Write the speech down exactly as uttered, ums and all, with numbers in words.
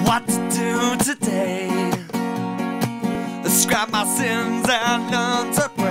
what to do today. Scrap my sins and learn to pray.